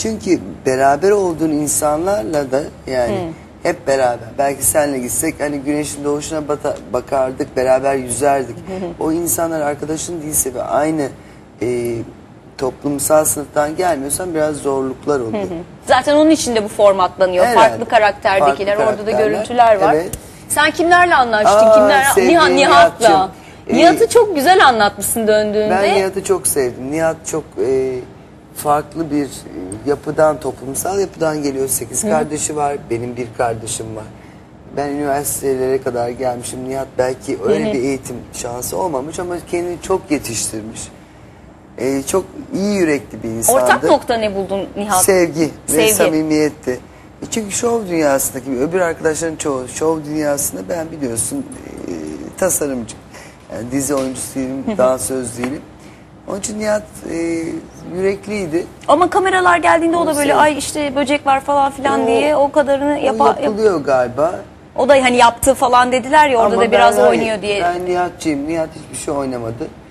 Çünkü beraber olduğun insanlarla da yani hep beraber. Belki senle gitsek hani güneşin doğuşuna bakardık, beraber yüzerdik. O insanlar arkadaşın değilse ve aynı toplumsal sınıftan gelmiyorsan biraz zorluklar oluyor. Zaten onun için de bu formatlanıyor. Herhalde. Farklı karakterdekiler, Farklı orada da karakterler. görüntüler var. Evet. Sen kimlerle anlaştın? Sevdiğim Nihat'la. Nihat'cığım. Nihat'ı çok güzel anlatmışsın döndüğünde. Ben Nihat'ı çok sevdim. Nihat çok farklı bir yapıdan, toplumsal yapıdan geliyor. 8 kardeşi var, benim bir kardeşim var. Ben üniversitelere kadar gelmişim. Nihat belki öyle bir eğitim şansı olmamış ama kendini çok yetiştirmiş. Çok iyi yürekli bir insandı. Ortak nokta ne buldun Nihat? Sevgi ve Sevgi. samimiyetti. Çünkü şov dünyasındaki öbür arkadaşların çoğu şov dünyasında ben biliyorsun tasarımcı. Yani dizi oyuncusu değilim, dansöz değilim. Onun için Nihat yürekliydi. Ama kameralar geldiğinde o da böyle Sevgi. ay işte böcek var falan filan diye o kadarını yapılıyor galiba. O da hani yaptı falan dediler ya orada Ama da biraz ben, oynuyor diye. Ben Nihat'cıyım. Nihat hiçbir şey oynamadı.